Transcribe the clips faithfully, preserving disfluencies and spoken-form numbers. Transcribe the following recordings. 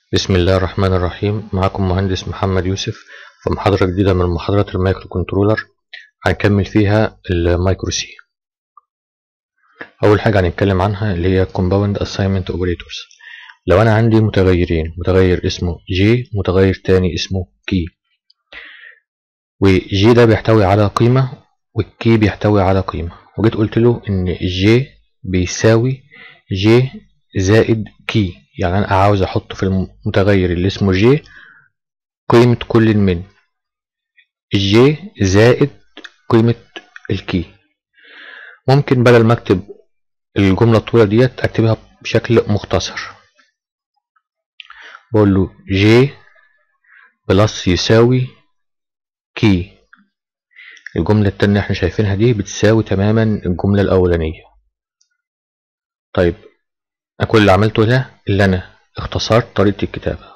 بسم الله الرحمن الرحيم. معكم مهندس محمد يوسف في محاضرة جديدة من محاضرات المايكرو كنترولر. هنكمل فيها المايكرو سي. أول حاجة هنتكلم عنها اللي هي Compound Assignment Operators. لو أنا عندي متغيرين، متغير اسمه J ومتغير تاني اسمه K، وJ ده بيحتوي على قيمة والكي بيحتوي على قيمة، وجيت قلت له إن J بيساوي J زائد كي، يعني أنا عاوز أحط في المتغير اللي اسمه J قيمة كل من J زائد قيمة الكي. ممكن بدل ما أكتب الجملة الطويلة ديت أكتبها بشكل مختصر، بقول له J بلس يساوي كي. الجملة التانية احنا شايفينها دي بتساوي تماما الجملة الأولانية. طيب كل اللي عملته ده اللي أنا اختصرت طريقة الكتابة.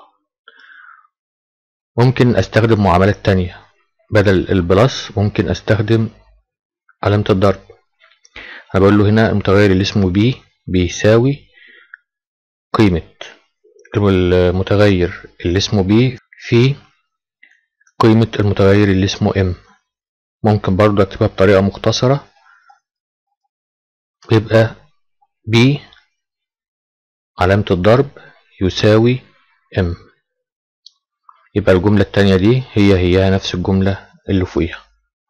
ممكن أستخدم معاملات تانية بدل البلس، ممكن أستخدم علامة الضرب. أنا بقول له هنا المتغير اللي اسمه B بيساوي قيمة المتغير اللي اسمه B في قيمة المتغير اللي اسمه M. ممكن برضو أكتبها بطريقة مختصرة، يبقى B علامة الضرب يساوي M. يبقى الجملة التانية دي هي هي نفس الجملة اللي فوقيها.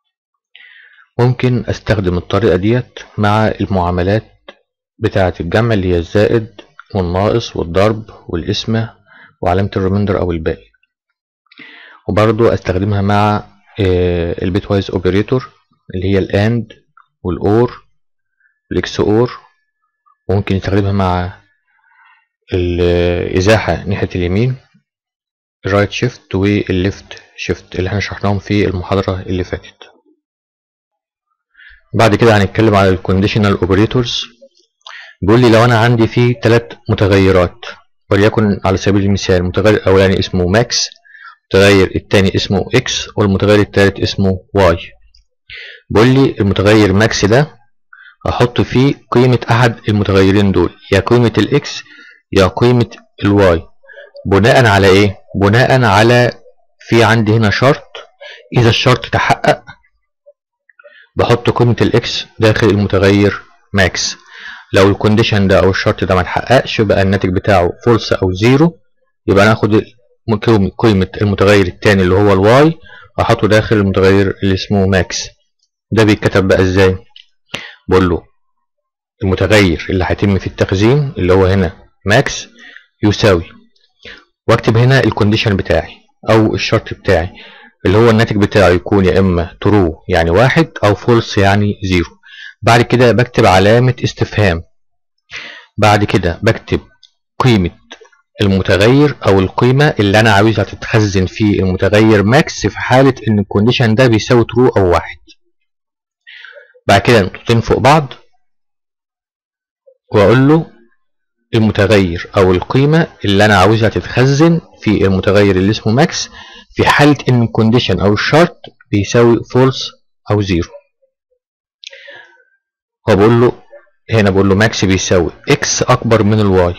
ممكن أستخدم الطريقة ديت مع المعاملات بتاعة الجمع اللي هي الزائد والناقص والضرب والقسمة وعلامة الريميندر أو الباقي، وبرضو أستخدمها مع البيت وايز اوبريتور اللي هي الاند والاور والاكس اور، وممكن نستخدمها مع الازاحة ناحية اليمين الرايت شيفت والليفت شيفت اللي احنا شرحناهم في المحاضرة اللي فاتت. بعد كده هنتكلم على الكونديشنال اوبريتورز. بيقول لي لو انا عندي فيه ثلاث متغيرات، وليكن على سبيل المثال المتغير الاولاني اسمه ماكس، المتغير الثاني اسمه اكس، والمتغير الثالث اسمه واي. بيقول لي المتغير ماكس ده احط فيه قيمة احد المتغيرين دول، يا قيمة الاكس يا قيمة الواي. بناء على ايه؟ بناء على في عندي هنا شرط، اذا الشرط تحقق بحط قيمة الاكس داخل المتغير ماكس. لو الكونديشن ده او الشرط ده ما اتحققش يبقى الناتج بتاعه فولس او زيرو، يبقى ناخد قيمة المتغير الثاني اللي هو الواي واحطه داخل المتغير اللي اسمه ماكس. ده بيتكتب بقى ازاي؟ بقول له المتغير اللي هيتم في التخزين اللي هو هنا ماكس يساوي، واكتب هنا الكونديشن بتاعي او الشرط بتاعي اللي هو الناتج بتاعه يكون يا اما ترو يعني واحد او فولس يعني زيرو. بعد كده بكتب علامة استفهام، بعد كده بكتب قيمة المتغير او القيمة اللي انا عاوزها تتخزن في المتغير ماكس في حالة ان الكونديشن ده بيساوي ترو او واحد. بعد كده نقطتين فوق بعض واقول له المتغير او القيمة اللي انا عاوزها تتخزن في المتغير اللي اسمه ماكس في حالة ان الكونديشن او الشرط بيساوي فولس او زيرو. وبقول له هنا بقول له ماكس بيساوي اكس اكبر من الواي.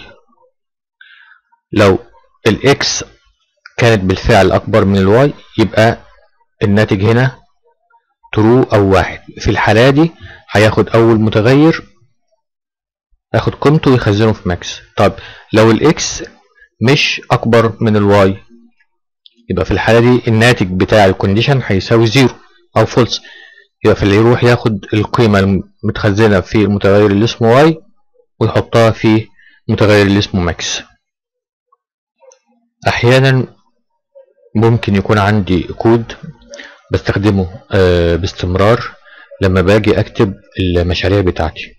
لو الاكس كانت بالفعل اكبر من الواي يبقى الناتج هنا ترو او واحد. في الحالة دي هياخد اول متغير ياخد قيمته ويخزنه في ماكس. طب لو الاكس مش اكبر من الواي يبقى في الحالة دي الناتج بتاع الكونديشن هيساوي زيرو او فولس، يبقى في اللي يروح ياخد القيمة المتخزنة في المتغير اللي اسمه واي ويحطها في المتغير اللي اسمه ماكس. احيانا ممكن يكون عندي كود بستخدمه باستمرار لما باجي اكتب المشاريع بتاعتي،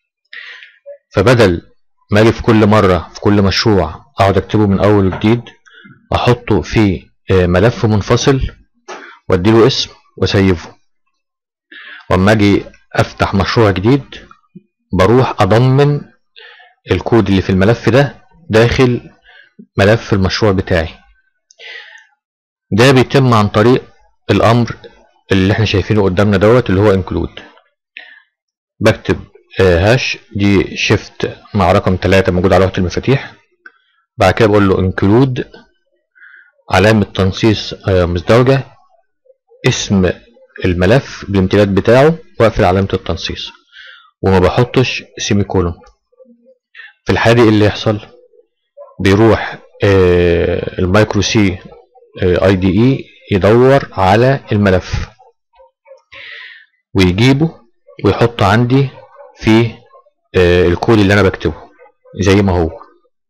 فبدل ما اجي في كل مرة في كل مشروع اقعد اكتبه من اول وجديد احطه في ملف منفصل واديله اسم واسيفه، واما اجي افتح مشروع جديد بروح اضمن الكود اللي في الملف ده داخل ملف المشروع بتاعي. ده بيتم عن طريق الامر اللي احنا شايفينه قدامنا دوت اللي هو انكلود. بكتب هاش دي شيفت مع رقم ثلاثة موجود على لوحة المفاتيح، بعد كده بقول له include علامة تنصيص مزدوجة، اسم الملف بالامتداد بتاعه، واقفل علامة التنصيص وما بحطش سيمي كولون. في الحالة دي اللي يحصل بيروح المايكرو سي اي دي اي يدور على الملف ويجيبه ويحطه عندي في الكود اللي انا بكتبه زي ما هو.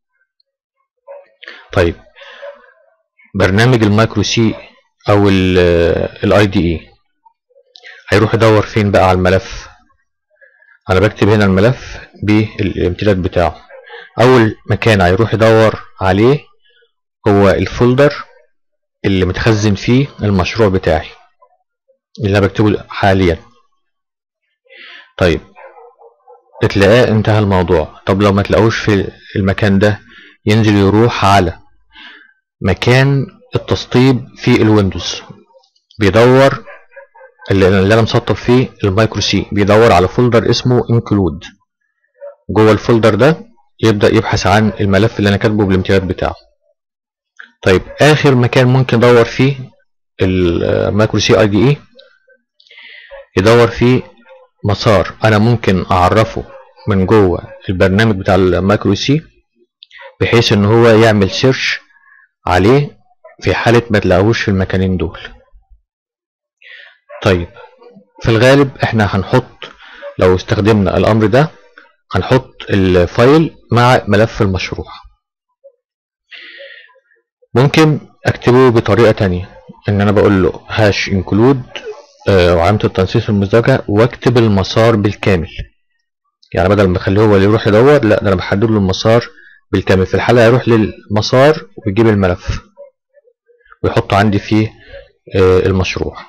طيب برنامج المايكرو سي او الاي دي اي هيروح يدور فين بقى على الملف؟ انا بكتب هنا الملف بالامتداد بتاعه. اول مكان هيروح يدور عليه هو الفولدر اللي متخزن فيه المشروع بتاعي اللي انا بكتبه حاليا. طيب تلاقاه انتهى الموضوع. طب لو ما تلاقوش في المكان ده ينزل يروح على مكان التسطيب في الويندوز، بيدور اللي انا مسطب فيه المايكرو سي، بيدور على فولدر اسمه include. جوه الفولدر ده يبدأ يبحث عن الملف اللي انا كاتبه بالامتداد بتاعه. طيب اخر مكان ممكن يدور فيه المايكرو سي اي دي اي، يدور فيه مسار انا ممكن اعرفه من جوه البرنامج بتاع المايكرو سي بحيث ان هو يعمل سيرش عليه في حالة ما تلاقوش في المكانين دول. طيب في الغالب احنا هنحط، لو استخدمنا الامر ده هنحط الفايل مع ملف المشروع. ممكن اكتبه بطريقة تانية، ان انا بقول له هاش انكلود وعلامة التنصيص المزدوجة واكتب المسار بالكامل. يعني بدل ما اخليه هو اللي يروح يدور، لا ده انا بحدد له المسار بالكامل. في الحالة هيروح للمسار ويجيب الملف ويحطه عندي في المشروع.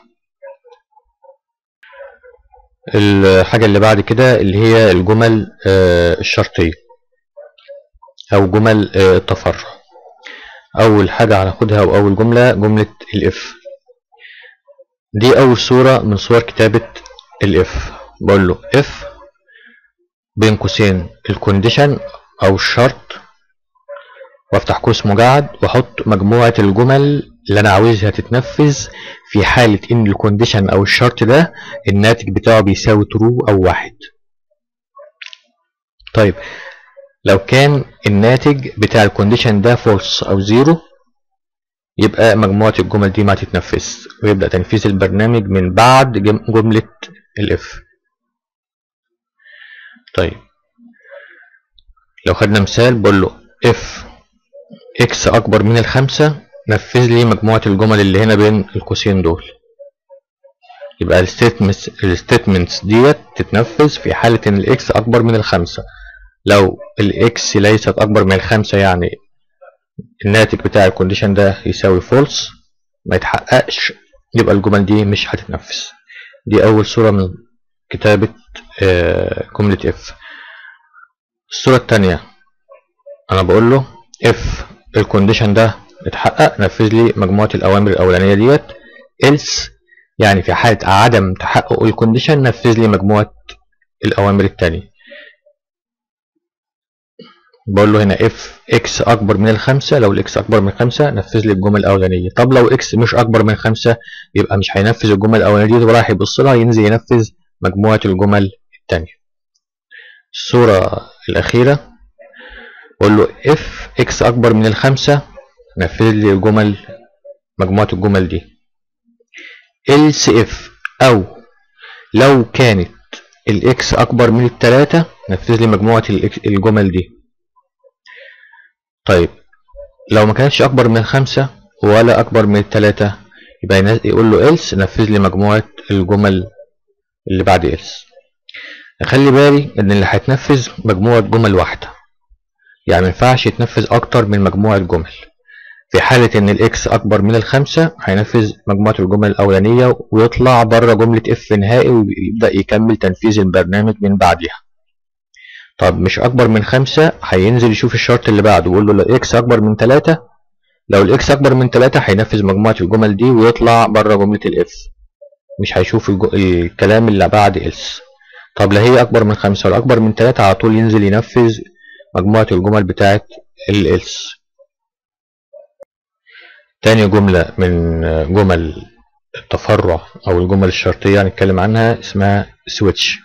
الحاجة اللي بعد كده اللي هي الجمل الشرطية او جمل التفرع. اول حاجة هناخدها واول جملة جملة الاف. دي اول صورة من صور كتابة الاف. بقول له اف بين قوسين الكونديشن او الشرط، وافتح قوس مجعد واحط مجموعة الجمل اللي انا عاوزها تتنفذ في حالة ان الكونديشن او الشرط ده الناتج بتاعه بيساوي ترو او واحد. طيب لو كان الناتج بتاع الكونديشن ده فولس او زيرو، يبقى مجموعة الجمل دي ما تتنفذ ويبدأ تنفيذ البرنامج من بعد جملة الاف. طيب لو خدنا مثال بقول له اف اكس اكبر من الخمسة، نفذ لي مجموعة الجمل اللي هنا بين القوسين دول. يبقى الستيتمنتس الستيتمنتس ديت تتنفذ في حالة ان الاكس اكبر من الخمسة. لو الاكس ليست اكبر من الخمسة يعني الناتج بتاع الكونديشن ده يساوي فولس ما يتحققش، يبقى الجمل دي مش هتتنفذ. دي اول صورة من كتابة جملة اف. الصورة التانية انا بقول له اف الكونديشن ده اتحقق، نفذ لي مجموعة الاوامر الاولانية ديت. else يعني في حالة عدم تحقق الكونديشن نفذ لي مجموعة الاوامر التانية. بقول له هنا اف اكس اكبر من الخمسة، لو الاكس اكبر من خمسة نفذ لي الجمل الاولانية. طب لو اكس مش اكبر من خمسة يبقى مش هينفذ الجمل الاولانية دي وراح يبص لها، ينزل ينفذ مجموعة الجمل التانية. الصورة الاخيرة بقول له اف اكس اكبر من الخمسة، نفذ لي الجمل مجموعة الجمل دي. else if او لو كانت الاكس اكبر من التلاتة نفذ لي مجموعة الجمل دي. طيب لو ما كانتش اكبر من الخمسة ولا اكبر من التلاتة يبقى يقول له else نفذ لي مجموعة الجمل اللي بعد else. اخلي بالي ان اللي هيتنفذ مجموعة جمل واحدة، يعني ما ينفعش يتنفذ اكتر من مجموعة جمل. في حالة ان الاكس اكبر من الخمسة هينفذ مجموعة الجمل الاولانية ويطلع بره جملة اف نهائي ويبدأ يكمل تنفيذ البرنامج من بعدها. طب مش اكبر من خمسة هينزل يشوف الشرط اللي بعده ويقول له لو اكس اكبر من تلاتة، لو الاكس اكبر من تلاتة هينفذ مجموعة الجمل دي ويطلع بره جملة الاف، مش هيشوف الكلام اللي بعد إلس. طب لا هي اكبر من خمسة ولا اكبر من تلاتة على طول ينزل ينفذ مجموعة الجمل بتاعت الإلس. تاني جملة من جمل التفرع أو الجمل الشرطية هنتكلم عنها اسمها switch.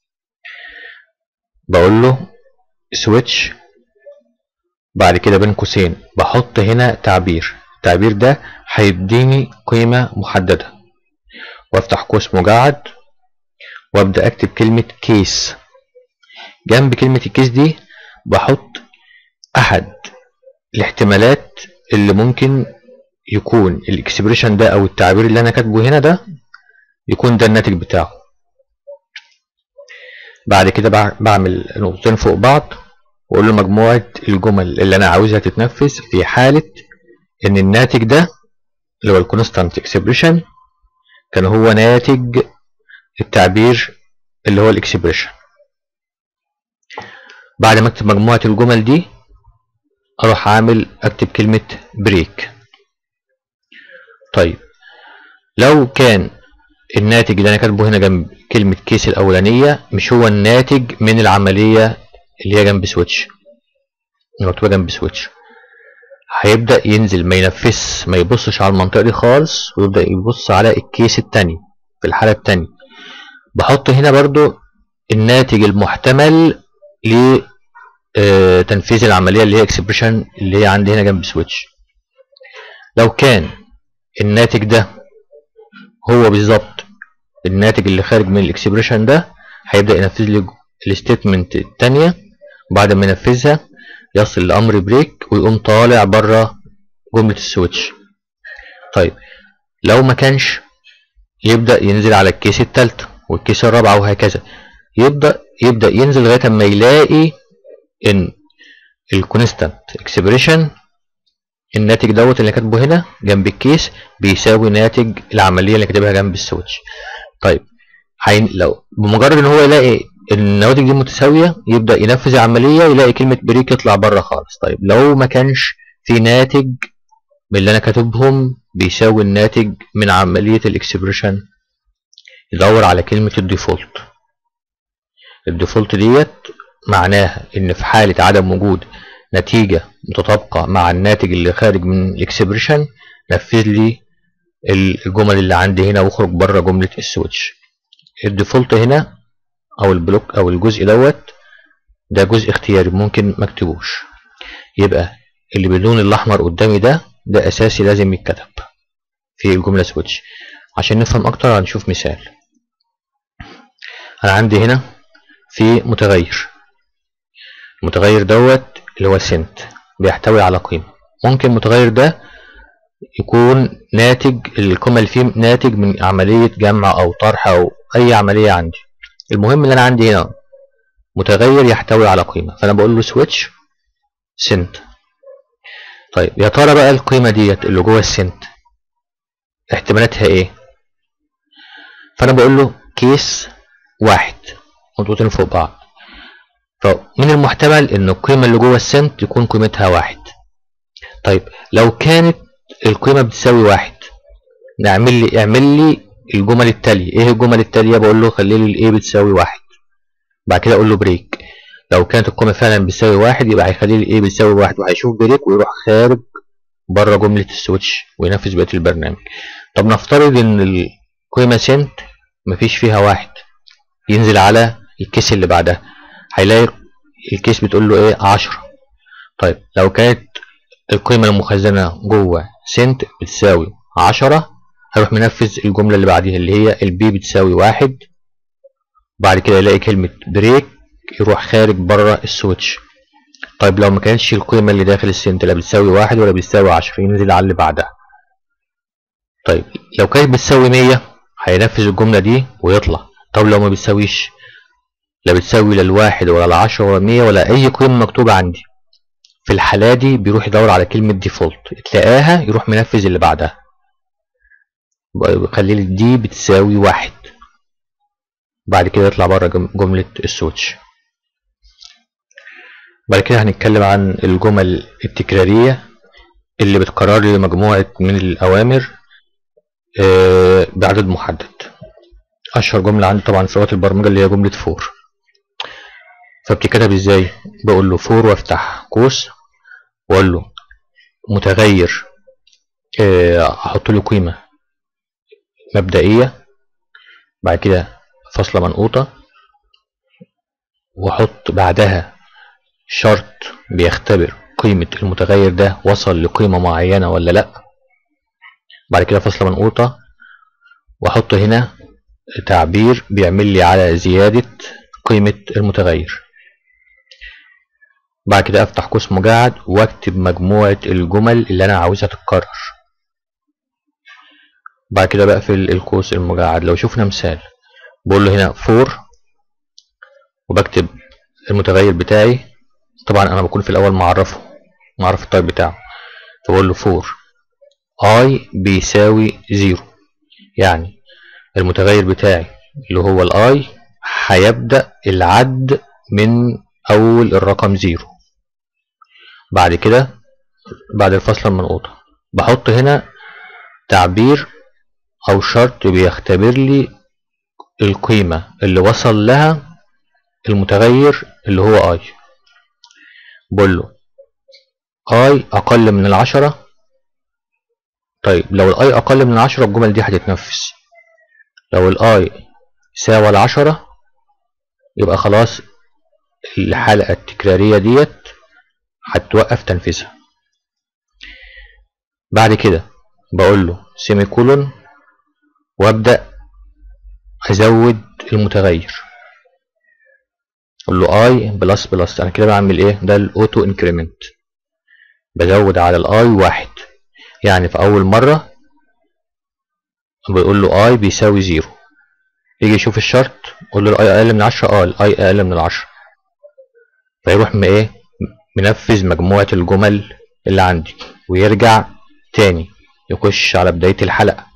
بقول له switch، بعد كده بين قوسين بحط هنا تعبير، التعبير ده هيديني قيمة محددة، وافتح قوس مجعد وابدأ اكتب كلمة كيس. جنب كلمة الكيس دي بحط احد الاحتمالات اللي ممكن يكون الاكسبريشن ده او التعبير اللي انا كاتبه هنا ده يكون ده الناتج بتاعه. بعد كده بعمل نقطتين فوق بعض واقول له مجموعة الجمل اللي انا عاوزها تتنفذ في حالة ان الناتج ده اللي هو الكونستانت اكسبريشن كان هو ناتج التعبير اللي هو الاكسبريشن. بعد ما اكتب مجموعة الجمل دي اروح عامل اكتب كلمة بريك. طيب لو كان الناتج اللي انا كاتبه هنا جنب كلمة كيس الاولانية مش هو الناتج من العملية اللي هي جنب سويتش، مكتوبة جنب سويتش، هيبدأ ينزل ما ينفذش، ما يبصش على المنطقة دي خالص ويبدأ يبص على الكيس التاني. في الحالة التانية بحط هنا برضو الناتج المحتمل لتنفيذ العملية اللي هي اكسبريشن اللي هي عندي هنا جنب سويتش. لو كان الناتج ده هو بالظبط الناتج اللي خارج من الاكسبريشن ده هيبدأ ينفذ لي الستيتمنت التانية، بعد ما ينفذها يصل لأمر بريك ويقوم طالع بره جملة السويتش. طيب لو ما كانش يبدأ ينزل على الكيس التالتة والكيس الرابعة وهكذا، يبدأ يبدأ ينزل لغاية ما يلاقي ان الكونستانت اكسبريشن الناتج دوت اللي كاتبه هنا جنب الكيس بيساوي ناتج العملية اللي كاتبها جنب السويتش. طيب حين لو بمجرد ان هو يلاقي النواتج دي متساوية يبدأ ينفذ العملية يلاقي كلمة بريك يطلع بره خالص. طيب لو ما كانش في ناتج من اللي انا كاتبهم بيساوي الناتج من عملية الاكسبريشن يدور على كلمة الديفولت. الديفولت ديت معناها ان في حالة عدم وجود نتيجة متطابقة مع الناتج اللي خارج من الاكسبريشن نفذ لي الجمل اللي عندي هنا واخرج بره جملة السويتش. الديفولت هنا او البلوك او الجزء دوت ده جزء اختياري ممكن مكتبوش، يبقى اللي باللون الاحمر قدامي ده ده اساسي لازم يتكتب في الجملة سويتش. عشان نفهم اكتر هنشوف مثال. انا عندي هنا في متغير، المتغير دوت اللي هو سنت بيحتوي على قيمة. ممكن المتغير ده يكون ناتج القيمة اللي فيه ناتج من عملية جمع او طرح او اي عملية عندي. المهم ان انا عندي هنا متغير يحتوي على قيمة فانا بقول له سويتش سنت. طيب يا ترى بقى القيمة ديت اللي جوه السنت احتمالاتها ايه؟ فانا بقول له كيس واحد خطوتين فوق بعض، فمن المحتمل ان القيمة اللي جوه السنت يكون قيمتها واحد. طيب لو كانت القيمة بتساوي واحد نعمل لي اعمل لي الجمل التالية. ايه الجمل التالية؟ بقول له خلي لي الايه بتساوي واحد، بعد كده اقول له بريك. لو كانت القيمة فعلا بتساوي واحد يبقى هيخلي لي الايه بتساوي واحد وهيشوف بريك ويروح خارج بره جملة السويتش وينفذ بقية البرنامج. طب نفترض ان القيمة سنت مفيش فيها واحد، ينزل على الكيس اللي بعدها هيلاقي الكيس بتقول له ايه عشرة. طيب لو كانت القيمة المخزنة جوه سنت بتساوي عشرة هيروح منفذ الجملة اللي بعديها اللي هي البي بتساوي واحد، بعد كده يلاقي كلمة بريك يروح خارج بره السويتش. طيب لو ما كانتش القيمة اللي داخل السنت لا بتساوي واحد ولا بتساوي عشرة ينزل على اللي بعدها. طيب لو كانت بتساوي مية هينفذ الجملة دي ويطلع. طب لو ما بتساويش لا بتساوي لا الواحد ولا العشرة ولا مية ولا أي قيمة مكتوبة عندي، في الحالة دي بيروح يدور على كلمة ديفولت تلاقاها يروح منفذ اللي بعدها. خلي لي دي بتساوي واحد، بعد كده يطلع بره جملة السويتش. بعد كده هنتكلم عن الجمل التكرارية اللي بتكرر لي مجموعة من الأوامر بعدد محدد. أشهر جملة عندي طبعا في لغة البرمجة اللي هي جملة فور. فبتتكتب ازاي؟ بقول له فور وافتح قوس واقول له متغير احط له قيمة مبدئية، بعد كده فاصلة منقوطة، واحط بعدها شرط بيختبر قيمة المتغير ده وصل لقيمة معينة ولا لا، بعد كده فاصلة منقوطة، واحط هنا تعبير بيعمل لي على زيادة قيمة المتغير. بعد كده افتح قوس مجعد واكتب مجموعة الجمل اللي انا عاوزها تتكرر. بعد كده بقفل القوس المجعد. لو شفنا مثال بقول له هنا فور، وبكتب المتغير بتاعي، طبعا انا بكون في الاول معرفه معرف التايب بتاعه، فبقول له فور اي بيساوي زيرو، يعني المتغير بتاعي اللي هو الاي هيبدأ العد من اول الرقم زيرو. بعد كده بعد الفاصلة المنقوطة بحط هنا تعبير او شرط بيختبر لي القيمة اللي وصل لها المتغير اللي هو اي. بقول له اي اقل من العشرة. طيب لو الاي اقل من العشرة الجمل دي هتتنفذ، لو الاي يساوي العشرة يبقى خلاص الحلقة التكرارية ديت هتوقف تنفيذها. بعد كده بقول له سيمي كولون وابدأ ازود المتغير، اقول له اي بلس بلس. انا كده بعمل ايه؟ ده الاوتو انكريمنت، بزود على الاي واحد. يعني في اول مرة بقول له اي بيساوي زيرو، يجي يشوف الشرط اقول له الاي اقل من عشرة، اه الاي اقل من العشرة، فيروح م ايه منفذ مجموعة الجمل اللي عندي ويرجع تاني يخش على بداية الحلقة.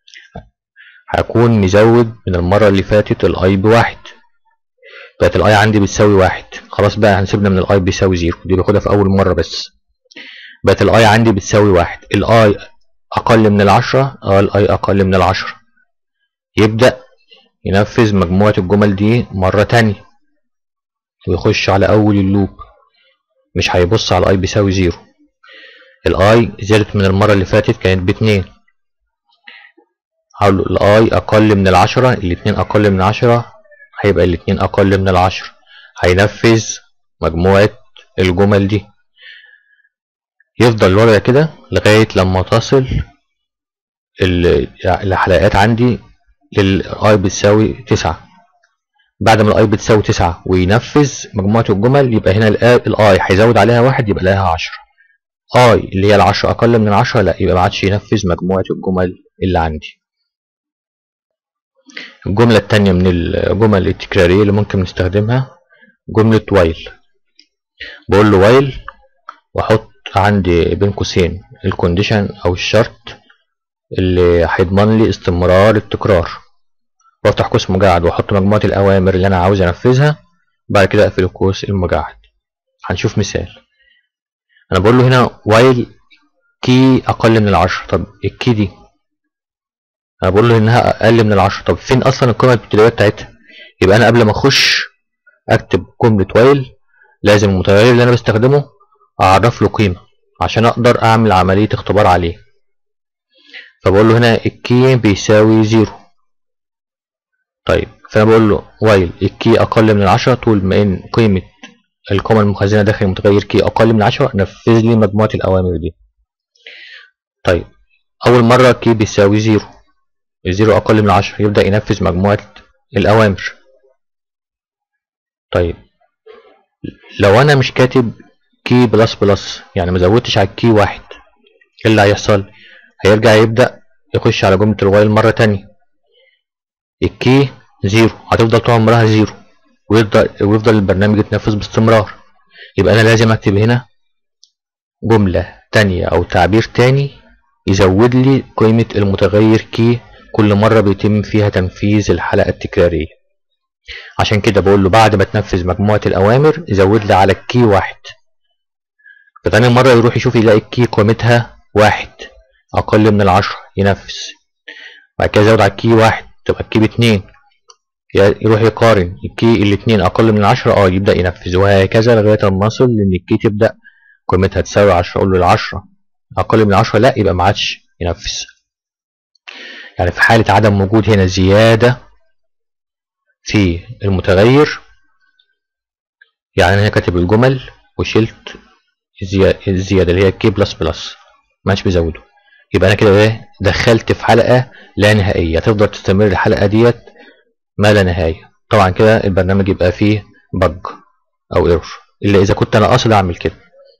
هكون مزود من المرة اللي فاتت الاي بواحد، بقت الاي عندي بتساوي واحد. خلاص بقى هنسيبنا من الاي بيساوي زيرو، دي باخدها في اول مرة بس. بقت الاي عندي بتساوي واحد، الاي اقل من العشرة، اه الاي اقل من العشرة، يبدأ ينفذ مجموعة الجمل دي مرة تانية ويخش على اول اللوب، مش هيبص على الاي بيساوي زيرو. الاي زادت من المرة اللي فاتت كانت باتنين، هقول له الاي اقل من العشرة، الاتنين اقل من عشرة، هيبقى الاتنين اقل من العشرة، هينفذ مجموعة الجمل دي. يفضل الوضع كده لغاية لما تصل الحلقات عندي للاي بتساوي تسعة. بعد ما الاي بتساوي تسعة وينفذ مجموعة الجمل يبقى هنا الاي هيزود عليها واحد يبقى لها عشرة. اي اللي هي العشرة اقل من العشرة لا، يبقى ما عادش ينفذ مجموعة الجمل اللي عندي. الجملة التانية من الجمل التكرارية اللي ممكن نستخدمها جملة وايل. بقول له وايل واحط عندي بين قوسين الكونديشن او الشرط اللي هيضمن لي استمرار التكرار، وافتح قوس مجعد واحط مجموعة الاوامر اللي انا عاوز انفذها، بعد كده اقفل القوس المجعد. هنشوف مثال. انا بقول له هنا وايل كي اقل من العشرة. طب الكي دي انا بقول له انها اقل من العشرة، طب فين اصلا القيمة الابتدائية بتاعتها؟ يبقى انا قبل ما اخش اكتب جملة وايل لازم المتغير اللي انا بستخدمه اعرف له قيمة عشان اقدر اعمل عملية اختبار عليه. فبقول له هنا الكي بيساوي زيرو. طيب فانا بقول له وايل الكي اقل من العشرة، طول ما ان قيمة القيمة المخزنة داخل المتغير كي اقل من عشرة نفذ لي مجموعة الاوامر دي. طيب اول مرة كي بيساوي زيرو، الزيرو اقل من عشرة، يبدأ ينفذ مجموعة الاوامر. طيب لو انا مش كاتب كي بلس بلس، يعني ما زودتش على الكي واحد، ايه اللي هيحصل؟ هيرجع يبدأ يخش على جملة الوايل مرة تانية. الكي زيرو هتفضل طول عمرها زيرو، ويفضل ويفضل البرنامج يتنفذ باستمرار. يبقى انا لازم اكتب هنا جملة تانية او تعبير تاني يزود لي قيمة المتغير كي كل مرة بيتم فيها تنفيذ الحلقة التكرارية. عشان كده بقول له بعد ما تنفذ مجموعة الأوامر يزود لي على الكي واحد. فتاني مرة يروح يشوف يلاقي الكي قيمتها واحد أقل من العشرة ينفذ. بعد كده يزود على الكي واحد تبقى الكي باتنين، يروح يقارن الكي الاتنين أقل من العشرة اه يبدأ ينفذ، وهكذا لغاية ما نصل لأن الكي تبدأ قيمتها تساوي عشرة. أقول له العشرة أقل من العشرة لا، يبقى ما عادش ينفذ. يعني في حالة عدم وجود هنا زيادة في المتغير، يعني انا كاتب الجمل وشلت الزيادة اللي هي كي بلس بلس مش بزوده، يبقى انا كده ايه دخلت في حلقة لا نهائية، هتفضل تستمر الحلقة ديت ما لا نهاية. طبعا كده البرنامج يبقى فيه بج او ايرور، الا اذا كنت انا قاصد اعمل كده.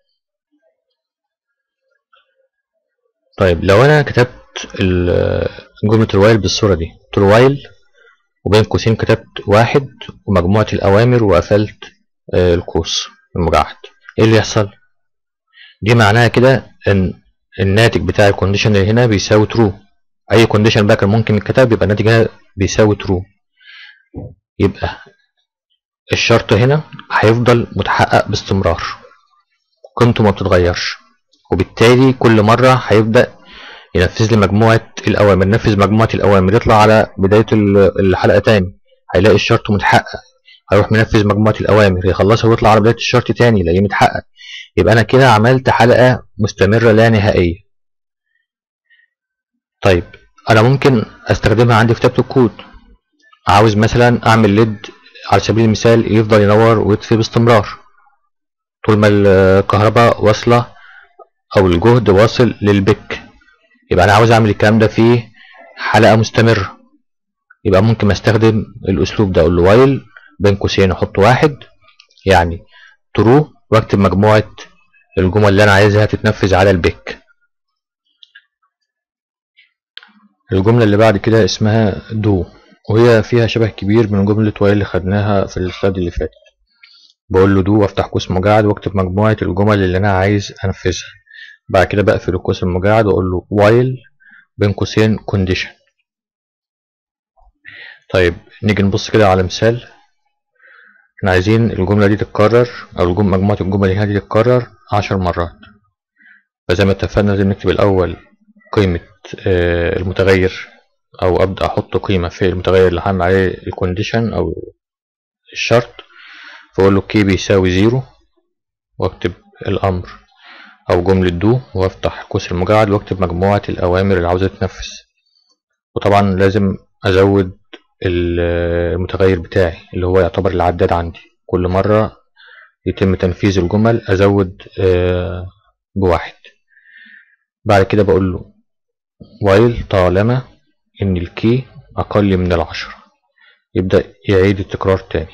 طيب لو انا كتبت جملة الوايل بالصورة دي، قلت له وايل وبين قوسين كتبت واحد ومجموعة الأوامر وقفلت القوس المجعد، ايه اللي يحصل؟ دي معناها كده ان الناتج بتاع الكونديشن اللي هنا بيساوي ترو. اي كونديشن بقى كان ممكن يتكتب يبقى الناتج هنا بيساوي ترو، يبقى الشرط هنا هيفضل متحقق باستمرار، قيمته ما بتتغيرش، وبالتالي كل مرة هيبدأ ينفذ لي مجموعة الأوامر. نفذ مجموعة الأوامر، يطلع على بداية الحلقة تاني هيلاقي الشرط متحقق، هيروح منفذ مجموعة الأوامر يخلصها ويطلع على بداية الشرط تاني يلاقيه متحقق. يبقى أنا كده عملت حلقة مستمرة لا نهائية. طيب أنا ممكن أستخدمها عندي في كتابة الكود، عاوز مثلا أعمل ليد على سبيل المثال يفضل ينور ويطفي باستمرار طول ما الكهرباء واصلة أو الجهد واصل للبك، يبقى أنا عاوز أعمل الكلام ده في حلقة مستمرة. يبقى ممكن استخدم الأسلوب ده، أقول له وايل بين قوسين أحط واحد يعني ترو واكتب مجموعة الجمل اللي أنا عايزها تتنفذ على البك. الجملة اللي بعد كده اسمها دو، وهي فيها شبه كبير من جملة وايل اللي خدناها في السلايد اللي فات. بقول له دو وافتح قوس مجعد واكتب مجموعة الجمل اللي أنا عايز أنفذها، بعد كده بقفل القوس المجعد وأقول له وايل بين قوسين كونديشن. طيب نيجي نبص كده على مثال. احنا عايزين الجملة دي تتكرر أو مجموعة الجمل هنا دي تتكرر عشر مرات، فزي ما اتفقنا لازم نكتب الأول قيمة المتغير أو أبدأ أحط قيمة في المتغير اللي هعمل عليه الكونديشن أو الشرط، فأقول له كي بيساوي زيرو وأكتب الأمر أو جملة دو وأفتح القوس المجعد وأكتب مجموعة الأوامر اللي عاوزة تتنفذ. وطبعا لازم أزود المتغير بتاعي اللي هو يعتبر العداد عندي، كل مرة يتم تنفيذ الجمل أزود بواحد. بعد كده بقول له وايل طالما إن الكي أقل من العشرة، يبدأ يعيد التكرار تاني.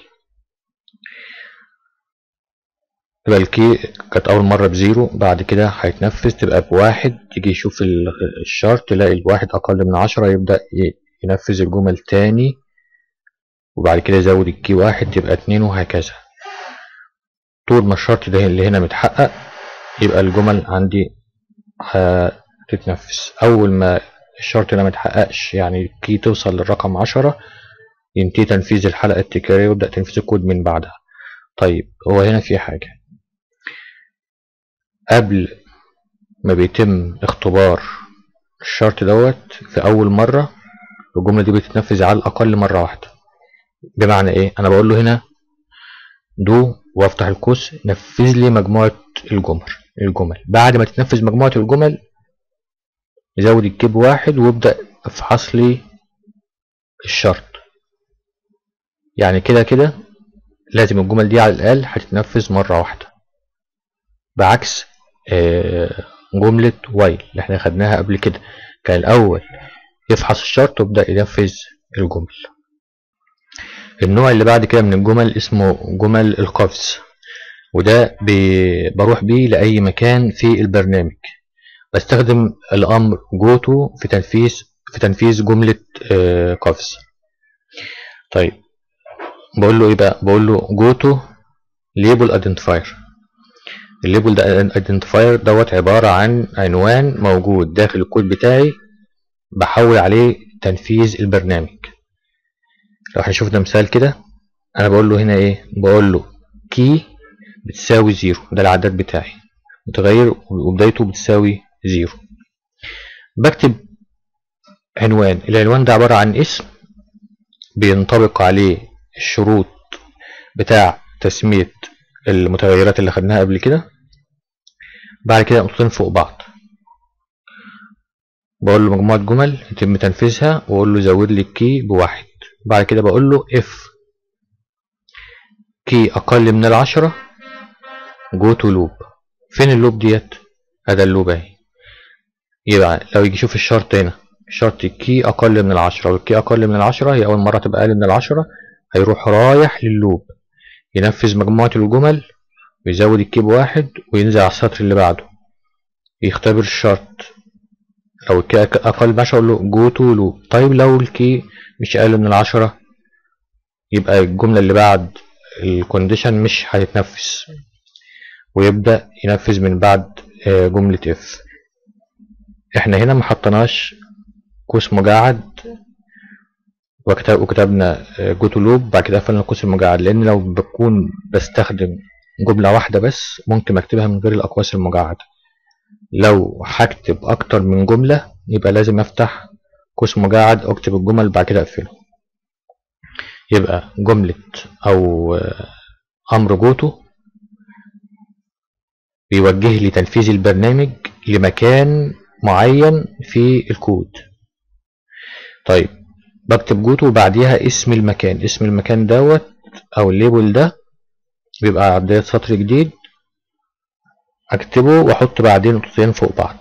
يبقى الكي كانت أول مرة بزيرو، بعد كده هيتنفذ تبقى بواحد، تيجي يشوف الشرط تلاقي الواحد أقل من عشرة يبدأ ينفذ الجمل تاني، وبعد كده يزود الكي واحد تبقى اتنين وهكذا. طول ما الشرط ده اللي هنا متحقق يبقى الجمل عندي هتتنفذ. أول ما الشرط ده متحققش يعني الكي توصل للرقم عشرة ينتهي تنفيذ الحلقة التكرارية ويبدأ تنفيذ الكود من بعدها. طيب هو هنا في حاجة قبل ما بيتم اختبار الشرط دوت في أول مرة الجملة دي بتتنفذ على الأقل مرة واحدة. بمعنى إيه؟ أنا بقول له هنا دو وافتح القوس نفذ لي مجموعة الجمل الجمل بعد ما تتنفذ مجموعة الجمل يزود الكي بواحد ويبدأ افحص لي الشرط. يعني كده كده لازم الجمل دي على الأقل هتتنفذ مرة واحدة، بعكس جملة وايل اللي احنا خدناها قبل كده، كان الأول يفحص الشرط ويبدأ ينفذ الجمل. النوع اللي بعد كده من الجمل اسمه جمل القفز، وده بروح بيه لأي مكان في البرنامج، بستخدم الأمر جوتو في تنفيذ في تنفيذ جملة قفز. طيب بقول له ايه بقى؟ بقول له جوتو ليبل ايدنتيفاير. الليبل ده ايدنتيفاير دوت عبارة عن عنوان موجود داخل الكود بتاعي بحول عليه تنفيذ البرنامج. لو هنشوفنا مثال كده، انا بقول له هنا ايه؟ بقول له كي بتساوي زيرو، ده العداد بتاعي متغير وبدايته بتساوي زيرو. بكتب عنوان، العنوان ده عبارة عن اسم بينطبق عليه الشروط بتاع تسمية المتغيرات اللي خدناها قبل كده، بعد كده نقطتين فوق بعض. بقول له مجموعة جمل يتم تنفيذها، واقول له زود لي الكي بواحد. بعد كده بقول له اف كي اقل من العشرة جو تو لوب. فين اللوب ديت؟ هذا اللوب اهي. يبقى لو يجي يشوف الشرط هنا، شرط الكي اقل من العشرة، والكي اقل من العشرة هي اول مرة تبقى اقل من العشرة، هيروح رايح لللوب ينفذ مجموعة الجمل ويزود الكي بواحد وينزل على السطر اللي بعده يختبر الشرط. لو الكي اقل من عشرة اقول له جو تو لوب. طيب لو الكي مش اقل من العشرة يبقى الجملة اللي بعد الكونديشن مش هتتنفذ، ويبدأ ينفذ من بعد جملة اف. احنا هنا محطناش قوس مجعد وكتبنا جو تو لوب بعد كده قفلنا القوس المجعد، لان لو بكون بستخدم جملة واحدة بس ممكن اكتبها من غير الاقواس المجعدة. لو هكتب اكتر من جملة يبقى لازم افتح قوس مجعد واكتب الجمل بعد كده اقفله. يبقى جملة او امر جوتو بيوجه لي تنفيذ البرنامج لمكان معين في الكود. طيب بكتب جوتو وبعديها اسم المكان، اسم المكان دوت او الليبل ده بيبقى على بداية سطر جديد، اكتبه واحط بعدين نقطتين فوق بعض.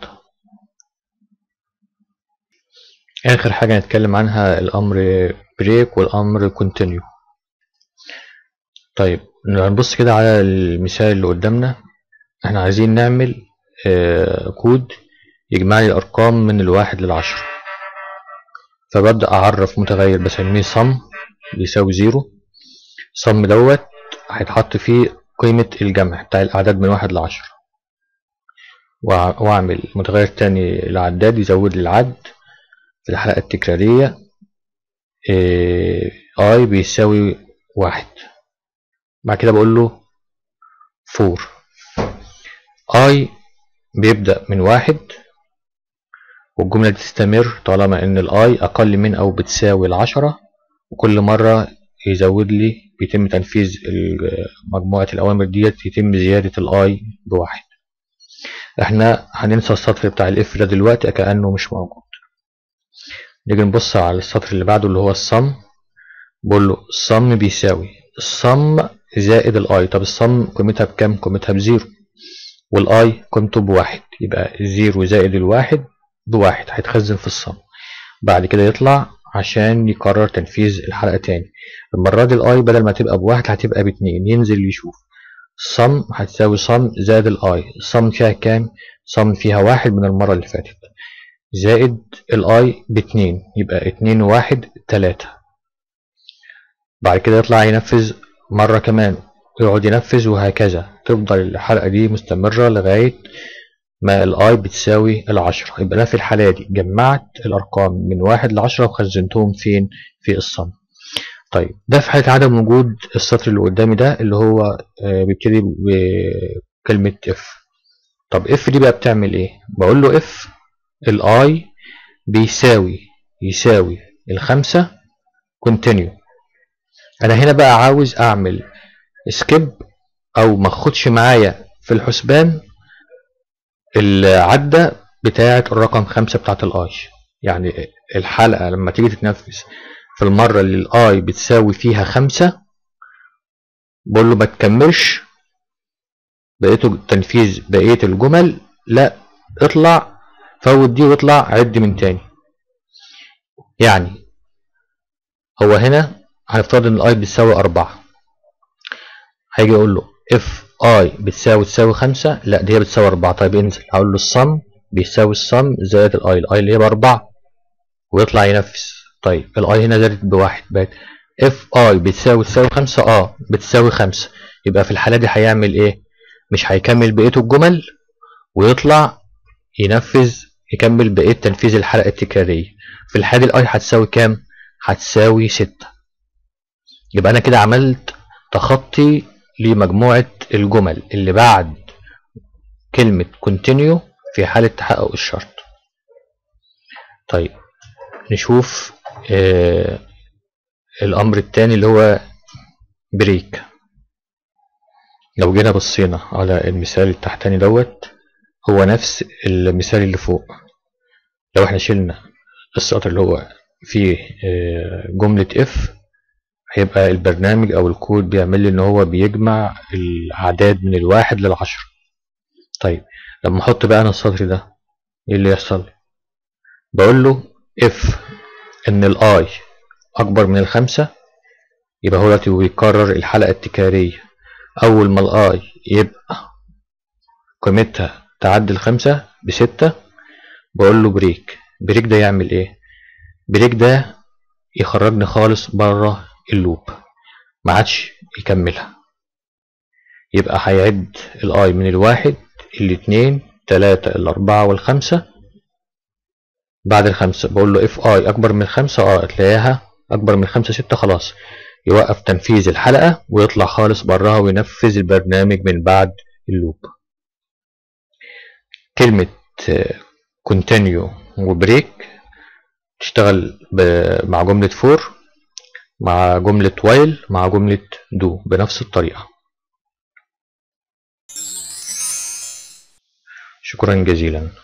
اخر حاجة نتكلم عنها الامر بريك والامر كونتينيو. طيب نبص كده على المثال اللي قدامنا. احنا عايزين نعمل آه كود يجمع لي الارقام من الواحد للعشرة، فببدأ اعرف متغير بسميه صم بيساوي زيرو. صم دوت هيتحط فيه قيمة الجمع بتاع الاعداد من واحد لعشرة، واعمل متغير تاني العداد يزود لي العد في الحلقة التكرارية اي بيساوي واحد. بعد كده بقول له فور اي بيبدأ من واحد والجملة دي تستمر طالما ان الاي اقل من او بتساوي العشرة، وكل مرة يزود لي بيتم تنفيذ مجموعة الاوامر ديت يتم زيادة الاي بواحد. احنا هننسى السطر بتاع الاف ده دلوقتي كأنه مش موجود. نيجي نبص على السطر اللي بعده اللي هو الصم. بقول له الصم بيساوي الصم زائد الاي. طب الصم قيمتها بكام؟ قيمتها بزيرو، والاي قيمته بواحد، يبقى زيرو زائد الواحد بواحد هيتخزن في الصم. بعد كده يطلع عشان يقرر تنفيذ الحلقة تاني. المرة دي الاي بدل ما تبقى بواحد هتبقى باتنين، ينزل يشوف الصم هتساوي صم زائد الاي. الصم فيها كام؟ صم فيها واحد من المرة اللي فاتت، زائد الاي باتنين، يبقى اتنين وواحد تلاتة. بعد كده يطلع ينفذ مرة كمان، يقعد ينفذ وهكذا تفضل الحلقة دي مستمرة لغاية ما الاي بتساوي العشرة. يبقى انا في الحالة دي جمعت الارقام من واحد لعشرة وخزنتهم فين؟ في الصم. طيب ده في حالة عدم وجود السطر اللي قدامي ده اللي هو بيبتدي بكلمة اف. طب اف دي بقى بتعمل ايه؟ بقول له اف الاي بيساوي يساوي الخمسة كونتينيو. انا هنا بقى عاوز اعمل سكيب او ما اخدش معايا في الحسبان العدة بتاعة الرقم خمسة بتاعة الاي. يعني الحلقة لما تيجي تتنفذ في المرة اللي الاي بتساوي فيها خمسة بقول له ما تكملش بقية تنفيذ بقية الجمل، لا اطلع فوت دي واطلع عد من تاني. يعني هو هنا هنفترض ان الاي بتساوي اربعة، هيجي يقول له اف اي بتساوي تساوي خمسة، لا دي هي بتساوي اربعة. طيب انزل هقول له الصم بيساوي الصم زائد الاي، الاي اللي هي باربعة، ويطلع ينفذ. طيب الاي هنا زادت بواحد بقت اف اي بتساوي تساوي خمسة، اه بتساوي خمسة. يبقى في الحالة دي هيعمل ايه؟ مش هيكمل بقية الجمل ويطلع ينفذ يكمل بقية تنفيذ الحلقة التكرارية. في الحالة دي الاي هتساوي كام؟ هتساوي ستة. يبقى انا كده عملت تخطي لمجموعة الجمل اللي بعد كلمة continue في حالة تحقق الشرط. طيب نشوف آه الأمر الثاني اللي هو بريك. لو جينا بصينا على المثال التحتاني دوت هو نفس المثال اللي فوق. لو احنا شلنا السطر اللي هو فيه جملة اف، هيبقى البرنامج او الكود بيعمل لي ان هو بيجمع الاعداد من الواحد للعشرة. طيب لما احط بقى انا السطر ده، ايه اللي يحصل؟ بقول له اف ان الاي اكبر من الخمسة، يبقى هو دلوقتي بيكرر الحلقة التكرارية. اول ما الاي يبقى قيمتها تعدي الخمسة بستة، بقول له بريك. بريك ده يعمل ايه؟ بريك ده يخرجني خالص بره اللوب، ما عادش يكملها. يبقى هيعد الاي من الواحد الاتنين تلاتة الاربعة والخمسة. بعد الخمسة بقول له اف اي اكبر من الخمسة، اه تلاقيها اكبر من خمسة ستة، خلاص يوقف تنفيذ الحلقة ويطلع خالص براها وينفذ البرنامج من بعد اللوب. كلمة continue وبريك تشتغل مع جملة for، مع جملة while، مع جملة do بنفس الطريقة. شكرا جزيلا.